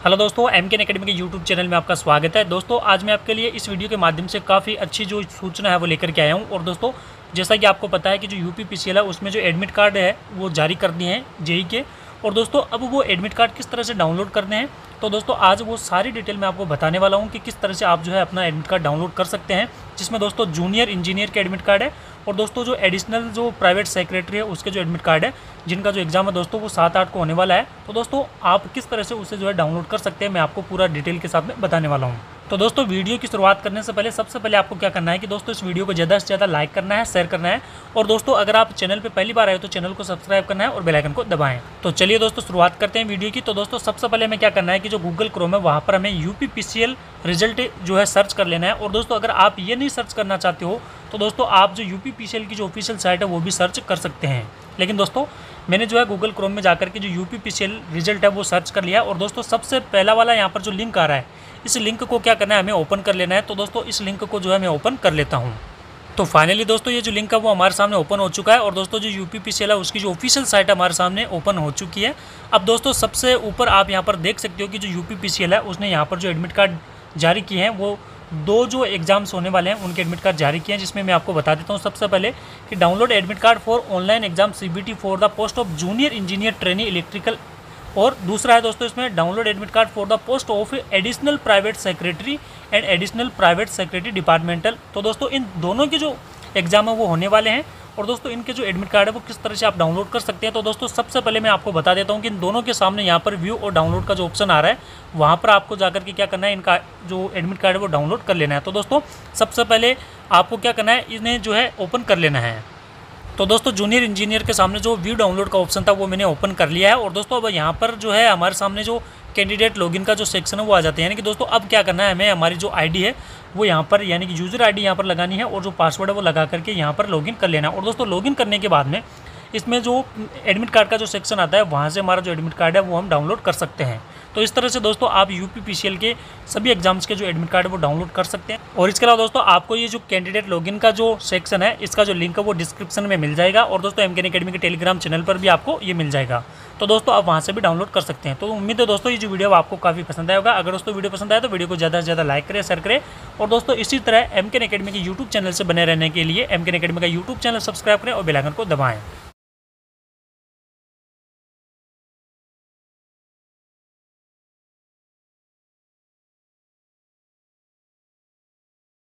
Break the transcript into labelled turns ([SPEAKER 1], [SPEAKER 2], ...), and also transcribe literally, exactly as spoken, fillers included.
[SPEAKER 1] Hello दोस्तों, M के academy के यूट्यूब चैनल में आपका स्वागत है। दोस्तों आज मैं आपके लिए इस वीडियो के माध्यम से काफ़ी अच्छी जो सूचना है वो लेकर के आया हूँ। और दोस्तों जैसा कि आपको पता है कि जो यूपी पीसीएल है उसमें जो एडमिट कार्ड है वो जारी कर दिए हैं जेई के। और दोस्तों अब वो एडमिट कार्ड किस तरह से डाउनलोड करने हैं, तो दोस्तों आज वो सारी डिटेल मैं आपको बताने वाला हूँ कि किस तरह से आप जो है अपना एडमिट कार्ड डाउनलोड कर सकते हैं, जिसमें दोस्तों जूनियर इंजीनियर के एडमिट कार्ड है और दोस्तों जो एडिशनल जो प्राइवेट सेक्रेटरी है उसके जो एडमिट कार्ड है, जिनका जो एग्जाम है दोस्तों वो सात आठ को होने वाला है। तो दोस्तों आप किस तरह से उसे जो है डाउनलोड कर सकते हैं मैं आपको पूरा डिटेल के साथ में बताने वाला हूँ। तो दोस्तों वीडियो की शुरुआत करने से पहले सबसे पहले आपको क्या करना है कि दोस्तों इस वीडियो को ज़्यादा से ज़्यादा लाइक करना है, शेयर करना है और दोस्तों अगर आप चैनल पे पहली बार आए तो चैनल को सब्सक्राइब करना है और बेल आइकन को दबाएं। तो चलिए दोस्तों शुरुआत करते हैं वीडियो की। तो दोस्तों सबसे पहले हमें क्या करना है कि जो गूगल क्रोम है वहाँ पर हमें यूपी पीसीएल रिजल्ट जो है सर्च कर लेना है। और दोस्तों अगर आप ये नहीं सर्च करना चाहते हो तो दोस्तों आप जो यूपी पीसीएल की जो ऑफिशियल साइट है वो भी सर्च कर सकते हैं। लेकिन दोस्तों मैंने जो है गूगल क्रोम में जाकर के जो यूपी पीसीएल रिजल्ट है वो सर्च कर लिया। और दोस्तों सबसे पहला वाला यहाँ पर जो लिंक आ रहा है इस लिंक को क्या करना है, हमें ओपन कर लेना है। तो दोस्तों इस लिंक को जो है मैं ओपन कर लेता हूँ। तो फाइनली दोस्तों ये जो लिंक है वो हमारे सामने ओपन हो चुका है और दोस्तों जो यूपी पीसीएल है उसकी जो ऑफिशियल साइट है हमारे सामने ओपन हो चुकी है। अब दोस्तों सबसे ऊपर आप यहाँ पर देख सकते हो कि जो यूपी पीसीएल है उसने यहाँ पर जो एडमिट कार्ड जारी किए हैं वो दो जो एग्जाम्स होने वाले हैं उनके एडमिट कार्ड जारी किए हैं, जिसमें मैं आपको बता देता हूँ सबसे पहले कि download admit card for online exam CBT for the post of junior engineer trainee electrical. और दूसरा है दोस्तों इसमें download admit card for the post of additional private secretary and additional private secretary departmental. तो दोस्तों इन दोनों के जो एग्जाम है वो होने वाले हैं और दोस्तों इनके जो एडमिट कार्ड है वो किस तरह से आप डाउनलोड कर सकते हैं। तो दोस्तों सबसे पहले मैं आपको बता देता हूँ कि इन दोनों के सामने यहाँ पर व्यू और डाउनलोड का जो ऑप्शन आ रहा है वहाँ पर आपको जाकर के क्या करना है, इनका जो एडमिट कार्ड है वो डाउनलोड कर लेना है। तो दोस्तों सबसे पहले आपको क्या करना है, इन्हें जो है ओपन कर लेना है। तो दोस्तों जूनियर इंजीनियर के सामने जो व्यू डाउनलोड का ऑप्शन था वो मैंने ओपन कर लिया है। और दोस्तों अब यहाँ पर जो है हमारे सामने जो कैंडिडेट लॉगिन का जो सेक्शन है वो आ जाते हैं। यानी कि दोस्तों अब क्या करना है, हमें हमारी जो आईडी है वो यहाँ पर यानी कि यूज़र आईडी यहाँ पर लगानी है और जो पासवर्ड है वो लगा करके यहाँ पर लॉगिन कर लेना है। और दोस्तों लॉगिन करने के बाद में इसमें जो एडमिट कार्ड का जो सेक्शन आता है वहाँ से हमारा जो एडमिट कार्ड है वो हम डाउनलोड कर सकते हैं। तो इस तरह से दोस्तों आप यूपी पीसीएल के सभी एग्जाम्स के जो एडमिट कार्ड है वो डाउनलोड कर सकते हैं। और इसके अलावा दोस्तों आपको ये जो कैंडिडेट लॉगिन का जो सेक्शन है इसका जो लिंक है वो डिस्क्रिप्शन में मिल जाएगा और दोस्तों एम के अकेडमी के टेलीग्राम चैनल पर भी आपको ये मिल जाएगा। तो दोस्तों आप वहाँ से भी डाउनलोड कर सकते हैं। तो उम्मीद है दोस्तों ये जो वीडियो आपको काफ़ी पसंद आया होगा। अगर दोस्तों वीडियो पसंद आए तो वीडियो को ज़्यादा से ज़्यादा लाइक करें, शेयर करें और दोस्तों इसी तरह एम के अकेडमी के यूट्यूब चैनल से बने रहने के लिए एम के अकेडमी का यूट्यूब चैनल सब्सक्राइब करें और बेल आइकन को दबाएं।